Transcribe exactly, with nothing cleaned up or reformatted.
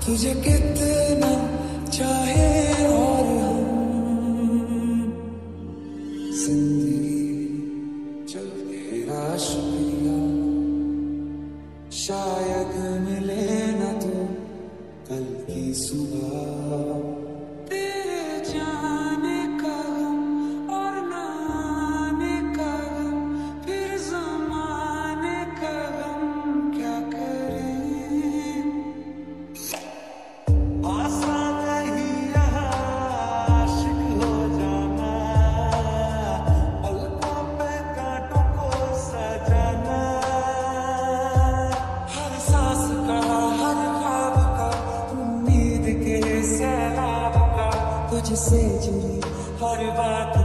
तुझे कितना चाहे और हम जिंदगी चल तेरा शुक्रिया, शायद मिले ना तो कल की सुबह। तेरे जाने का गम और ना आने का गम, फिर ज़माने का गम क्या करें। आसान नहीं यहाँ आशिक हो जाना, पलकों पे कांटों को सजाना। हर सांस का, हर ख्वाब का, उम्मीद के सैलाब का, तुझसे जुड़ी हर बात